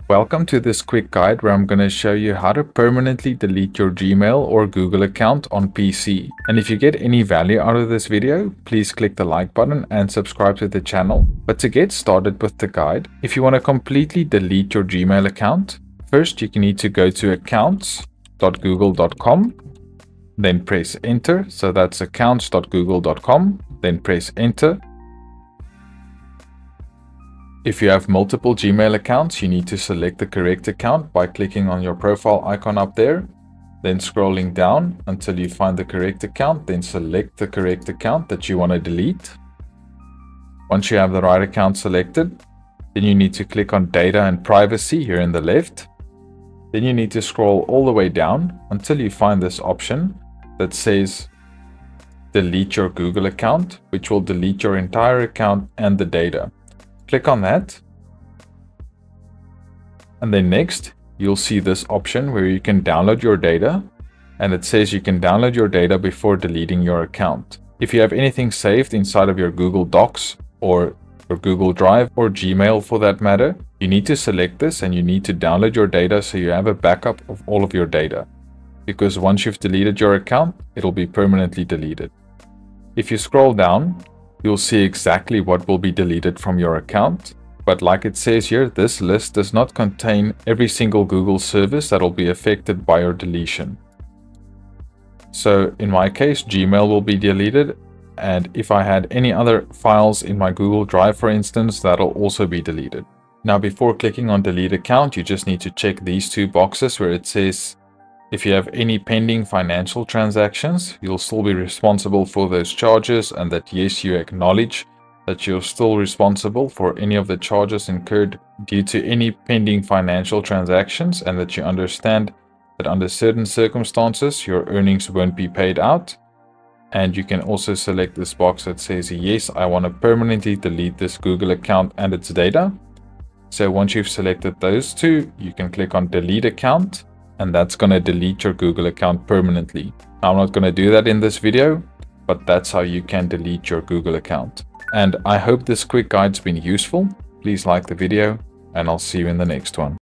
Welcome to this quick guide where I'm going to show you how to permanently delete your Gmail or Google account on PC. And if you get any value out of this video, please click the like button and subscribe to the channel. But to get started with the guide, if you want to completely delete your Gmail account, first you need to go to accounts.google.com, then press enter. So that's accounts.google.com, then press enter. If you have multiple Gmail accounts, you need to select the correct account by clicking on your profile icon up there, then scrolling down until you find the correct account, then select the correct account that you want to delete. Once you have the right account selected, then you need to click on Data and Privacy here in the left. Then you need to scroll all the way down until you find this option that says Delete your Google account, which will delete your entire account and the data. Click on that, and then next you'll see this option where you can download your data, and it says you can download your data before deleting your account. If you have anything saved inside of your Google Docs or your Google Drive or Gmail for that matter, you need to select this and you need to download your data so you have a backup of all of your data, because once you've deleted your account, it'll be permanently deleted. If you scroll down, you'll see exactly what will be deleted from your account. But like it says here, this list does not contain every single Google service that will be affected by your deletion. So in my case, Gmail will be deleted. And if I had any other files in my Google Drive, for instance, that'll also be deleted. Now, before clicking on delete account, you just need to check these two boxes where it says, if you have any pending financial transactions, you'll still be responsible for those charges, and that yes, you acknowledge that you're still responsible for any of the charges incurred due to any pending financial transactions, and that you understand that under certain circumstances, your earnings won't be paid out. And you can also select this box that says, yes, I want to permanently delete this Google account and its data. So once you've selected those two, you can click on delete account, and that's going to delete your Google account permanently. I'm not going to do that in this video, but that's how you can delete your Google account. And I hope this quick guide's been useful. Please like the video, and I'll see you in the next one.